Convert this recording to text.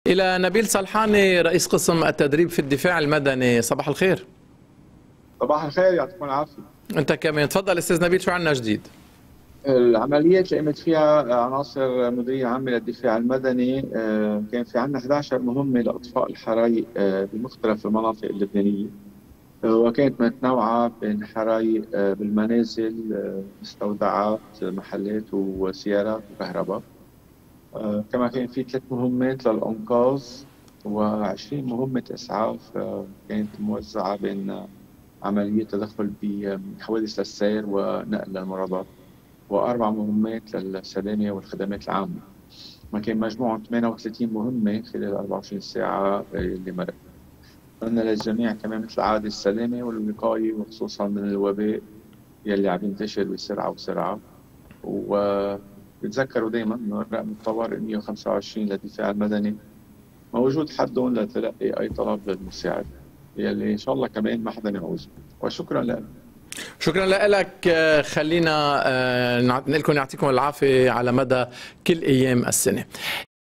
إلى نبيل صلحاني رئيس قسم التدريب في الدفاع المدني. صباح الخير. صباح الخير، يعطيكم العافية. أنت كمان تفضل أستاذ نبيل، شو عندنا جديد؟ العمليات اللي قامت فيها عناصر مديرية عامة للدفاع المدني، كان في عندنا 11 مهمة لإطفاء الحرائق بمختلف المناطق اللبنانية، وكانت متنوعة بين حرائق بالمنازل، مستودعات، محلات وسيارات وكهرباء. كما كان في 3 مهمات للإنقاذ و20 مهمة إسعاف كانت موزعة بين عملية تدخل بحوادث للسير ونقل للمرضى، و4 مهمات للسلامة والخدمات العامة. ما كان مجموعهم 38 مهمة خلال 24 ساعة اللي مرت. أتمنى للجميع كمان مثل العادة السلامة والوقاية، وخصوصا من الوباء يلي عم ينتشر بسرعة وسرعة. وبتذكروا دائما انه رقم الطوارئ 125 للدفاع المدني موجود حدهم لتلقي اي طلب للمساعدة، يلي ان شاء الله كمان ما حدا يعوزه. وشكرا لك. شكرا لك. خلينا نقول لكم يعطيكم العافية على مدى كل أيام السنة.